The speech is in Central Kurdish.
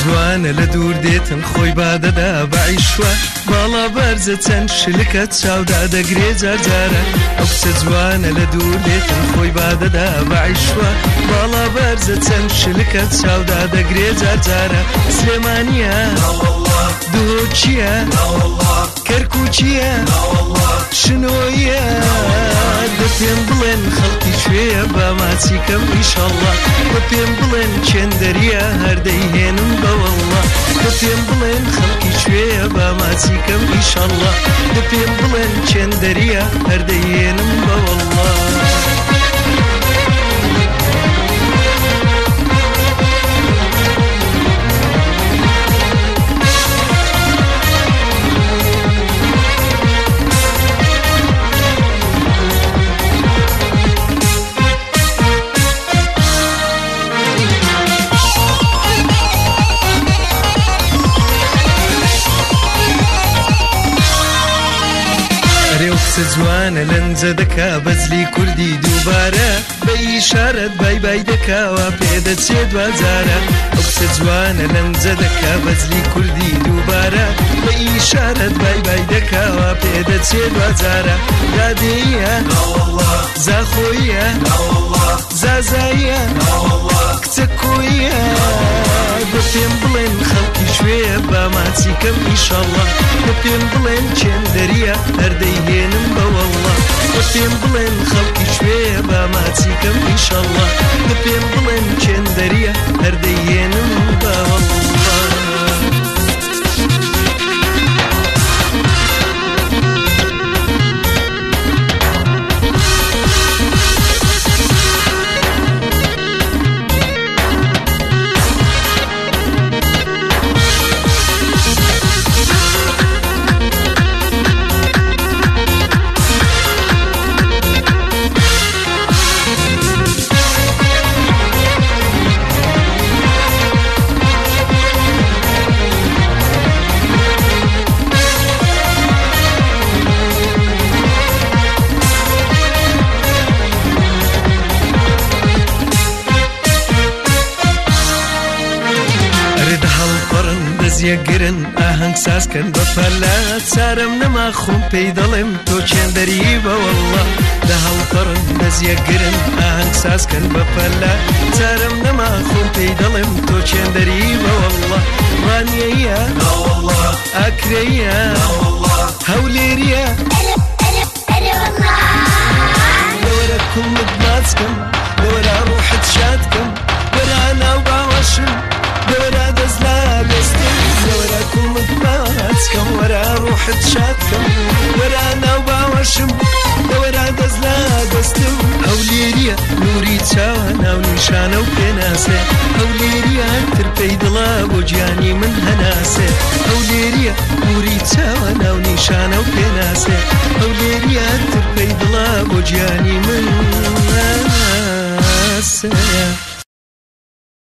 جوانە لە دوور دێتن خۆی بادەدا بەعیشوە باڵا بەرزە چەند شلکە چاودا دەگرێ جارجارە ئەو کچە جوانە لە دوور دێتن خۆی بادەدا بەعیشوە باڵا بەرزە چەند شلکە چاودا دەگرێ جارجارە سلێمانیە دووچیە کەرکووچیە شنۆیە دە پێم بڵێن خەڵکی کوێیە با ماچی کەم ئیشەڵڵا دە پێم بڵێن چێندەریە هەردەیهێنم بەوەڵڵا دە پێم بڵێن خەڵکی کوێیە با ماچی کەم ئیشەڵڵا دە پێم بڵێن چێندەریە هەردەیهێنم بەوەڵڵا جوانە لەنجە دەکا بەزلی کوردی دووبارە بە ئیشارەت بای بای دەکاوە پێدەچێ دوازارە ئەو کچە جوانە لەنجە دەکا بەزلی کوردی دووبارە بە ئیشارەت بای بای دەکاوە پێدەچێ دوازارە دادێیە زاخۆیە زازاییە کچە کۆیە دە پێم بڵێن خەڵکی شوێیە با ماچی کەم ئیشەڵڵا دە پێم بڵێن چێندەریە هەردەیهێنم بەوەڵڵا دە پێم بڵێن خەڵکی شوێیە با ماچی کەم ئیشەڵڵا دە پێم بڵێن چێندەریە هەردەیهێنم بەوەڵڵا گرن ئاهەنگ سازکەن بە پەلا چارەم نەما خۆم پێی دەڵێم تۆ چێندەری بەوەڵڵا لە هەڵپەڕن دەزیە گرن ئاهەنگ سازکەن بە پەلا چارەم نەما خۆم پێی دەڵێم تۆ چێندەری بەوەڵڵا وانیەیە ئاکرەیە هەولێریە لەوەرە کوڵمت ماچکەم لەوەرە ڕوحت شادکەم وەرە ناو باوەشم لەوەرە دەزلا بێستم لەوەرە کوڵمت ماچکەم وەرە ڕوحت شادکەم وەرە ناو باوەشم لەوەرە دەزلا دەستم هەولێریە نووری چاوە ناو نیشانە و پێناسێ هەولێریە هەرتر پێی دڵا بۆ گیانی من هەناسێ هەولێریە نووری چاوە ناو نیشانە و پێناسێ هەولێریە هەرتر پێی دڵا بۆ گیانی من هەناسێ